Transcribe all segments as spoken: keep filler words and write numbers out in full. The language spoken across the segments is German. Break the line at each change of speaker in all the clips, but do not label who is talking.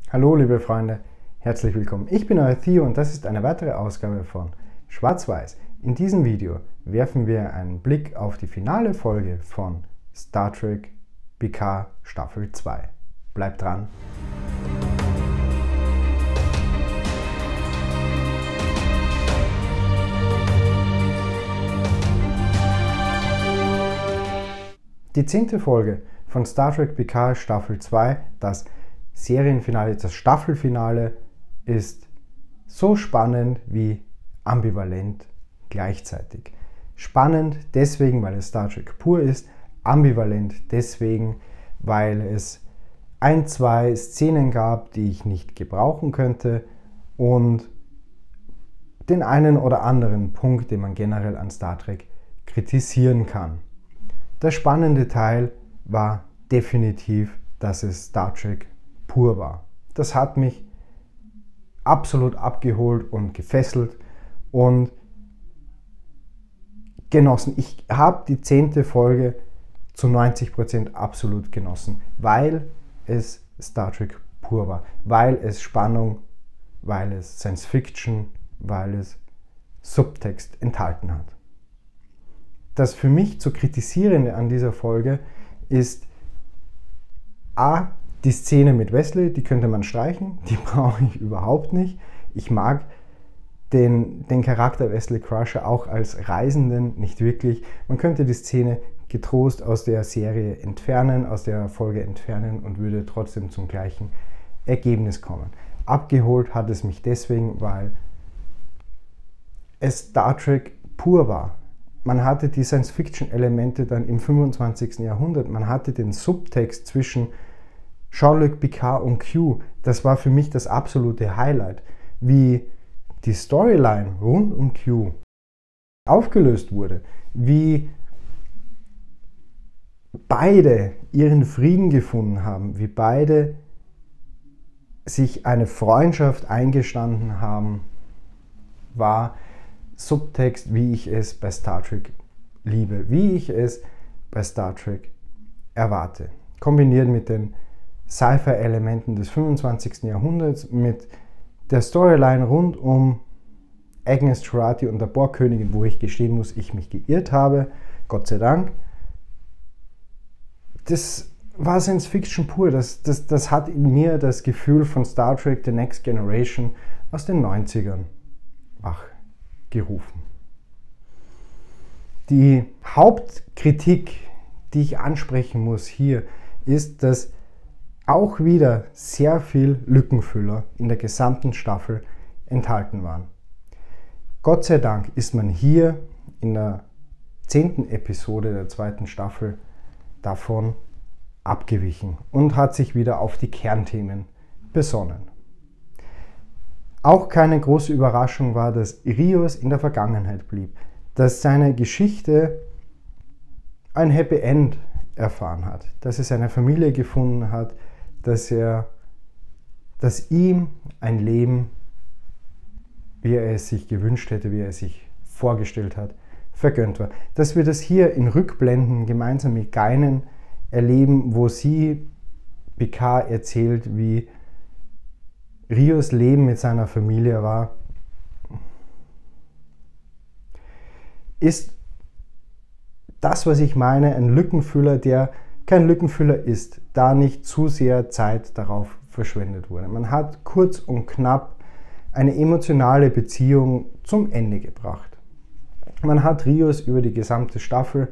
Hallo liebe Freunde, herzlich willkommen. Ich bin euer Theo und das ist eine weitere Ausgabe von Schwarz-Weiß. In diesem Video werfen wir einen Blick auf die finale Folge von Star Trek Picard Staffel zwei. Bleibt dran! Die zehnte Folge von Star Trek Picard Staffel zwei, das Serienfinale, das Staffelfinale, ist so spannend wie ambivalent gleichzeitig. Spannend deswegen, weil es Star Trek pur ist, ambivalent deswegen, weil es ein, zwei Szenen gab, die ich nicht gebrauchen könnte und den einen oder anderen Punkt, den man generell an Star Trek kritisieren kann. Der spannende Teil war definitiv, dass es Star Trek pur war. Das hat mich absolut abgeholt und gefesselt und genossen. Ich habe die zehnte Folge zu neunzig Prozent absolut genossen, weil es Star Trek pur war, weil es Spannung, weil es Science Fiction, weil es Subtext enthalten hat. Das für mich zu kritisierende an dieser Folge ist A, die Szene mit Wesley, die könnte man streichen, die brauche ich überhaupt nicht. Ich mag den, den Charakter Wesley Crusher auch als Reisenden nicht wirklich. Man könnte die Szene getrost aus der Serie entfernen, aus der Folge entfernen und würde trotzdem zum gleichen Ergebnis kommen. Abgeholt hat es mich deswegen, weil es Star Trek pur war. Man hatte die Science-Fiction-Elemente dann im fünfundzwanzigsten Jahrhundert, man hatte den Subtext zwischen Jean-Luc Picard und Q, das war für mich das absolute Highlight. Wie die Storyline rund um Q aufgelöst wurde, wie beide ihren Frieden gefunden haben, wie beide sich eine Freundschaft eingestanden haben, war Subtext, wie ich es bei Star Trek liebe, wie ich es bei Star Trek erwarte. Kombiniert mit den Sci-Fi-Elementen des fünfundzwanzigsten Jahrhunderts, mit der Storyline rund um Agnes Jurati und der Borgkönigin, wo ich gestehen muss, ich mich geirrt habe, Gott sei Dank. Das war Science Fiction pur, das, das, das hat in mir das Gefühl von Star Trek The Next Generation aus den neunzigern wachgerufen. Die Hauptkritik, die ich ansprechen muss hier, ist, dass auch wieder sehr viel Lückenfüller in der gesamten Staffel enthalten waren. Gott sei Dank ist man hier in der zehnten Episode der zweiten Staffel davon abgewichen und hat sich wieder auf die Kernthemen besonnen. Auch keine große Überraschung war, dass Rios in der Vergangenheit blieb, dass seine Geschichte ein Happy End erfahren hat, dass er seine Familie gefunden hat, dass er, dass ihm ein Leben, wie er es sich gewünscht hätte, wie er es sich vorgestellt hat, vergönnt war. Dass wir das hier in Rückblenden gemeinsam mit Guinan erleben, wo sie Picard erzählt, wie Rios Leben mit seiner Familie war, ist das, was ich meine, ein Lückenfüller, der kein Lückenfüller ist, da nicht zu sehr Zeit darauf verschwendet wurde. Man hat kurz und knapp eine emotionale Beziehung zum Ende gebracht. Man hat Rios über die gesamte Staffel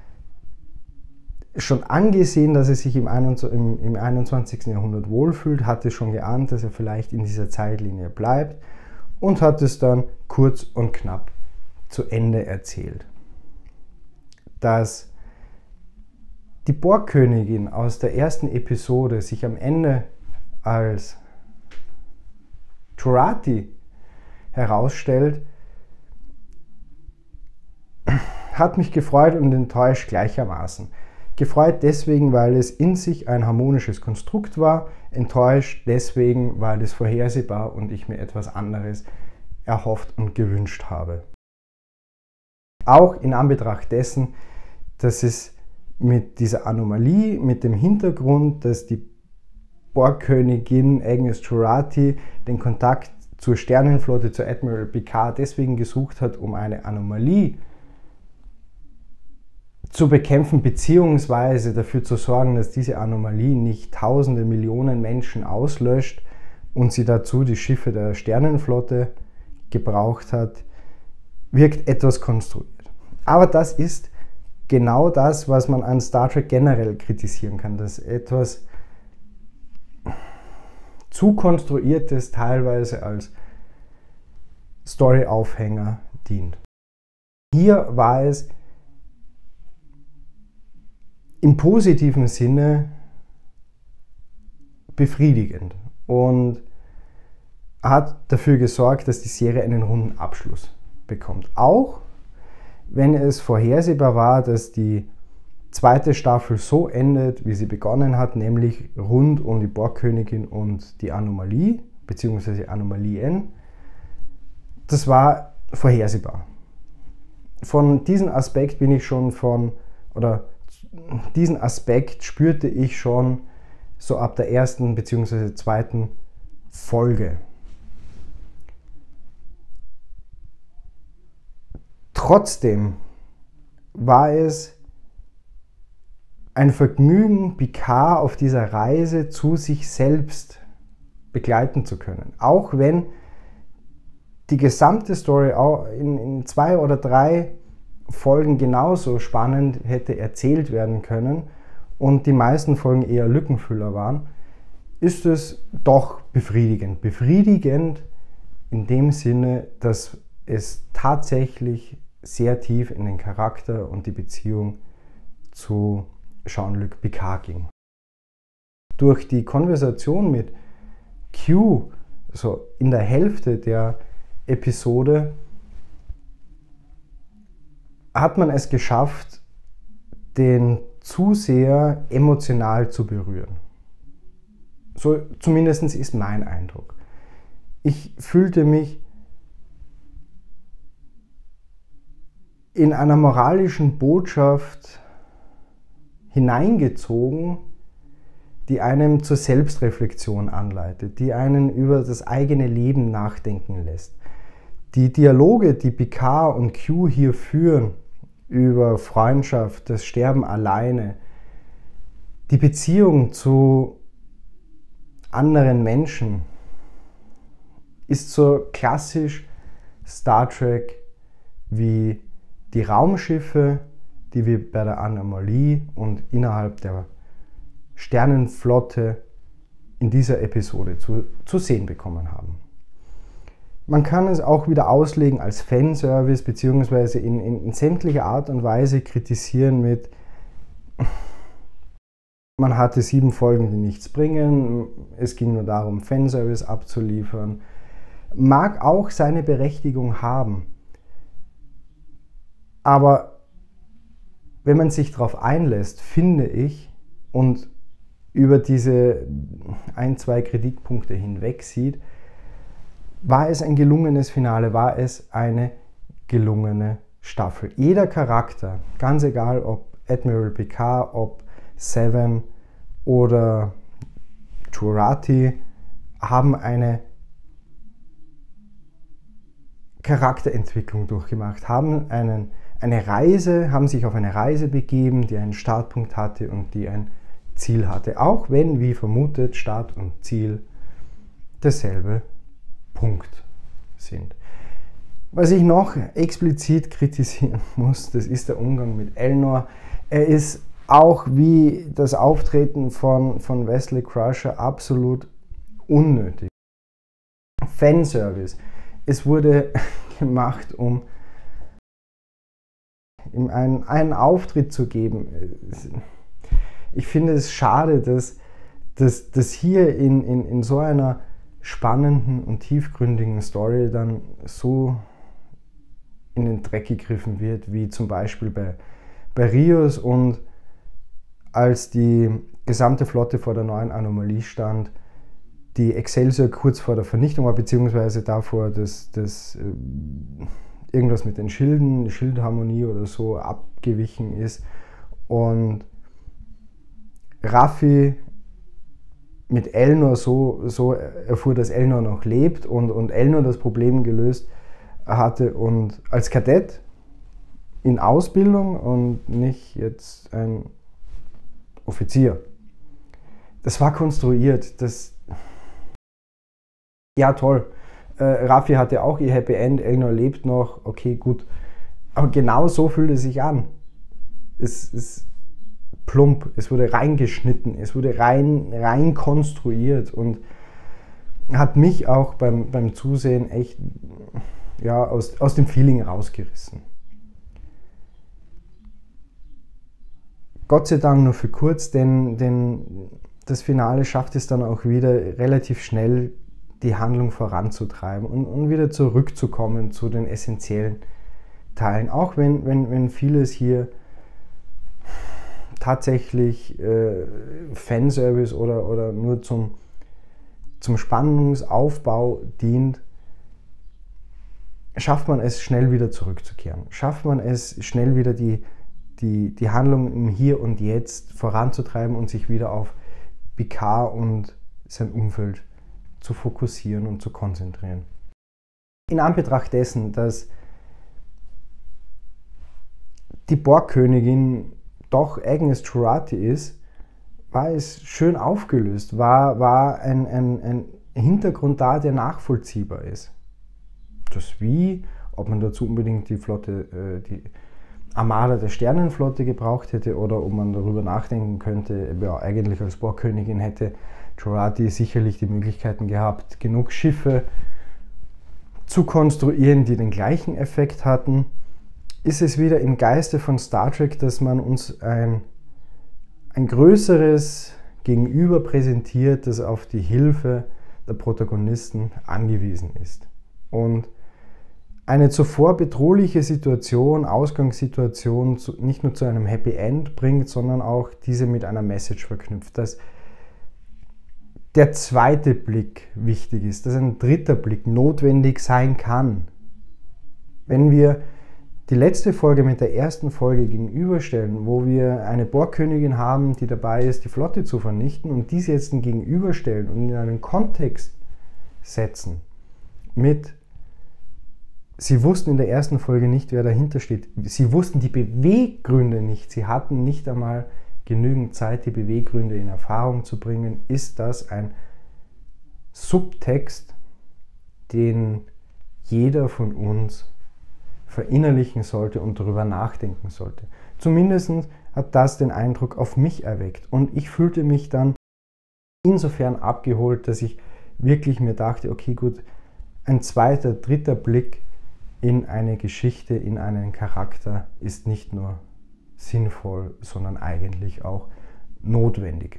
schon angesehen, dass er sich im einundzwanzigsten Jahrhundert wohlfühlt, hatte schon geahnt, dass er vielleicht in dieser Zeitlinie bleibt und hat es dann kurz und knapp zu Ende erzählt. Dass die Borgkönigin aus der ersten Episode sich am Ende als Jurati herausstellt, hat mich gefreut und enttäuscht gleichermaßen. Gefreut deswegen, weil es in sich ein harmonisches Konstrukt war, enttäuscht deswegen, weil es vorhersehbar und ich mir etwas anderes erhofft und gewünscht habe. Auch in Anbetracht dessen, dass es mit dieser Anomalie, mit dem Hintergrund, dass die Borgkönigin Agnes Jurati den Kontakt zur Sternenflotte, zu Admiral Picard deswegen gesucht hat, um eine Anomalie zu bekämpfen, beziehungsweise dafür zu sorgen, dass diese Anomalie nicht tausende, Millionen Menschen auslöscht und sie dazu die Schiffe der Sternenflotte gebraucht hat, wirkt etwas konstruiert. Aber das ist genau das, was man an Star Trek generell kritisieren kann, dass etwas zu konstruiertes teilweise als Story-Aufhänger dient. Hier war es im positiven Sinne befriedigend und hat dafür gesorgt, dass die Serie einen runden Abschluss bekommt. Auch wenn es vorhersehbar war, dass die zweite Staffel so endet, wie sie begonnen hat, nämlich rund um die Borgkönigin und die Anomalie, beziehungsweise Anomalien. Das war vorhersehbar. Von diesem Aspekt bin ich schon von, oder diesen Aspekt spürte ich schon so ab der ersten beziehungsweise zweiten Folge. Trotzdem war es ein Vergnügen, Picard auf dieser Reise zu sich selbst begleiten zu können. Auch wenn die gesamte Story auch in, in zwei oder drei Folgen genauso spannend hätte erzählt werden können und die meisten Folgen eher Lückenfüller waren, ist es doch befriedigend. Befriedigend in dem Sinne, dass es tatsächlich sehr tief in den Charakter und die Beziehung zu Jean-Luc Picard ging. Durch die Konversation mit Q, so in der Hälfte der Episode, hat man es geschafft, den Zuseher emotional zu berühren. So zumindest ist mein Eindruck. Ich fühlte mich in einer moralischen Botschaft hineingezogen, die einem zur Selbstreflexion anleitet, die einen über das eigene Leben nachdenken lässt. Die Dialoge, die Picard und Q hier führen, über Freundschaft, das Sterben alleine, die Beziehung zu anderen Menschen, ist so klassisch Star Trek wie die Raumschiffe, die wir bei der Anomalie und innerhalb der Sternenflotte in dieser Episode zu, zu sehen bekommen haben. Man kann es auch wieder auslegen als Fanservice beziehungsweise in, in, in sämtlicher Art und Weise kritisieren mit, man hatte sieben Folgen, die nichts bringen, es ging nur darum, Fanservice abzuliefern. Mag auch seine Berechtigung haben, aber wenn man sich darauf einlässt, finde ich, und über diese ein, zwei Kritikpunkte hinweg sieht, war es ein gelungenes Finale, war es eine gelungene Staffel. Jeder Charakter, ganz egal ob Admiral Picard, ob Seven oder Jurati, haben eine Charakterentwicklung durchgemacht, haben einen, eine Reise, haben sich auf eine Reise begeben, die einen Startpunkt hatte und die ein Ziel hatte. Auch wenn, wie vermutet, Start und Ziel dasselbe Punkt sind. Was ich noch explizit kritisieren muss, das ist der Umgang mit Elnor. Er ist auch wie das Auftreten von, von Wesley Crusher absolut unnötig. Fanservice. Es wurde gemacht, um ihm einen, einen Auftritt zu geben. Ich finde es schade, dass, dass, dass hier in, in, in so einer spannenden und tiefgründigen Story dann so in den Dreck gegriffen wird, wie zum Beispiel bei, bei Rios, und als die gesamte Flotte vor der neuen Anomalie stand, die Excelsior kurz vor der Vernichtung war, beziehungsweise davor, dass, dass äh, irgendwas mit den Schilden, Schildharmonie oder so abgewichen ist und Raffi mit Elnor so, so erfuhr, dass Elnor noch lebt und, und Elnor das Problem gelöst hatte und als Kadett in Ausbildung und nicht jetzt ein Offizier. Das war konstruiert. Das ja, toll. Äh, Raffi hatte auch ihr Happy End, Elnor lebt noch, okay, gut. Aber genau so fühlt es sich an. Es ist plump, es wurde reingeschnitten, es wurde rein, rein konstruiert und hat mich auch beim, beim Zusehen echt ja, aus, aus dem Feeling rausgerissen. Gott sei Dank nur für kurz, denn, denn das Finale schafft es dann auch wieder relativ schnell, die Handlung voranzutreiben und, und wieder zurückzukommen zu den essentiellen Teilen. Auch wenn, wenn, wenn vieles hier tatsächlich äh, Fanservice oder, oder nur zum, zum Spannungsaufbau dient, schafft man es schnell wieder zurückzukehren. Schafft man es schnell wieder die, die, die Handlung im Hier und Jetzt voranzutreiben und sich wieder auf Picard und sein Umfeld zu fokussieren und zu konzentrieren. In Anbetracht dessen, dass die Borgkönigin doch Agnes Jurati ist, war es schön aufgelöst, war, war ein, ein, ein Hintergrund da, der nachvollziehbar ist. Das Wie, ob man dazu unbedingt die Flotte, die Armada der Sternenflotte gebraucht hätte oder ob man darüber nachdenken könnte, ja, eigentlich als Borgkönigin hätte Jurati sicherlich die Möglichkeiten gehabt, genug Schiffe zu konstruieren, die den gleichen Effekt hatten. Ist es wieder im Geiste von Star Trek, dass man uns ein, ein größeres Gegenüber präsentiert, das auf die Hilfe der Protagonisten angewiesen ist. Und eine zuvor bedrohliche Situation, Ausgangssituation nicht nur zu einem Happy End bringt, sondern auch diese mit einer Message verknüpft, dass der zweite Blick wichtig ist, dass ein dritter Blick notwendig sein kann. Wenn wir die letzte Folge mit der ersten Folge gegenüberstellen, wo wir eine Borgkönigin haben, die dabei ist, die Flotte zu vernichten und diese jetzt gegenüberstellen und in einen Kontext setzen mit, sie wussten in der ersten Folge nicht, wer dahinter steht. Sie wussten die Beweggründe nicht. Sie hatten nicht einmal genügend Zeit, die Beweggründe in Erfahrung zu bringen. Ist das ein Subtext, den jeder von uns verinnerlichen sollte und darüber nachdenken sollte? Zumindest hat das den Eindruck auf mich erweckt. Und ich fühlte mich dann insofern abgeholt, dass ich wirklich mir dachte, okay, gut, ein zweiter, dritter Blick in eine Geschichte, in einen Charakter ist nicht nur sinnvoll, sondern eigentlich auch notwendig.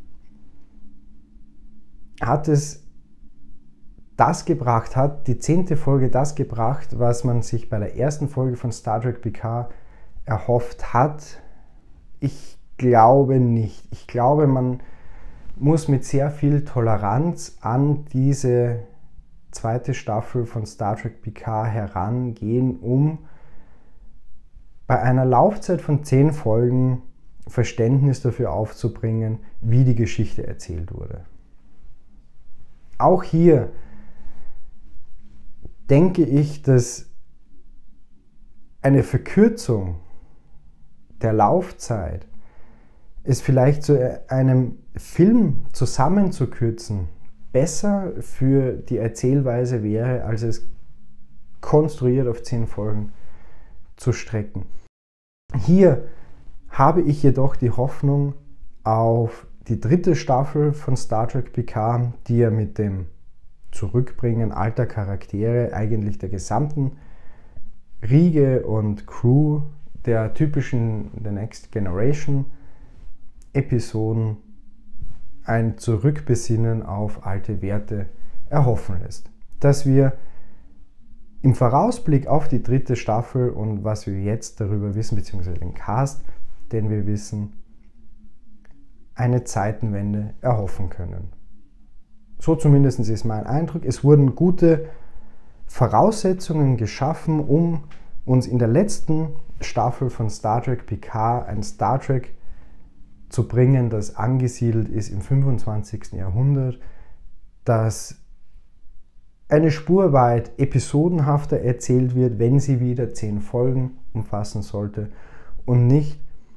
Hat es das gebracht, hat die zehnte Folge das gebracht, was man sich bei der ersten Folge von Star Trek Picard erhofft hat? Ich glaube nicht. Ich glaube, man muss mit sehr viel Toleranz an diese zweite Staffel von Star Trek Picard herangehen, um bei einer Laufzeit von zehn Folgen Verständnis dafür aufzubringen, wie die Geschichte erzählt wurde. Auch hier denke ich, dass eine Verkürzung der Laufzeit, es vielleicht zu einem Film zusammenzukürzen, besser für die Erzählweise wäre, als es konstruiert auf zehn Folgen zu strecken. Hier habe ich jedoch die Hoffnung auf die dritte Staffel von Star Trek Picard, die ja mit dem Zurückbringen alter Charaktere eigentlich der gesamten Riege und Crew der typischen The Next Generation Episoden ein Zurückbesinnen auf alte Werte erhoffen lässt. Dass wir im Vorausblick auf die dritte Staffel und was wir jetzt darüber wissen, beziehungsweise den Cast, den wir wissen, eine Zeitenwende erhoffen können. So zumindest ist mein Eindruck. Es wurden gute Voraussetzungen geschaffen, um uns in der letzten Staffel von Star Trek Picard ein Star Trek zu bringen, das angesiedelt ist im fünfundzwanzigsten Jahrhundert, das eine Spur weit episodenhafter erzählt wird, wenn sie wieder zehn Folgen umfassen sollte und nicht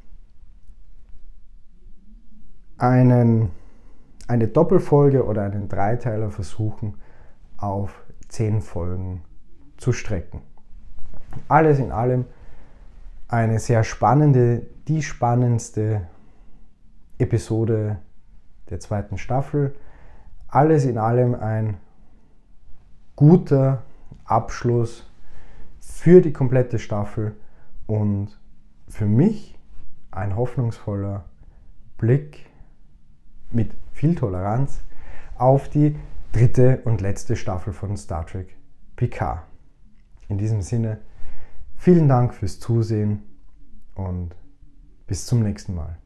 einen, eine Doppelfolge oder einen Dreiteiler versuchen, auf zehn Folgen zu strecken. Alles in allem eine sehr spannende, die spannendste Episode der zweiten Staffel. Alles in allem ein guter Abschluss für die komplette Staffel und für mich ein hoffnungsvoller Blick mit viel Toleranz auf die dritte und letzte Staffel von Star Trek Picard. In diesem Sinne, vielen Dank fürs Zusehen und bis zum nächsten Mal.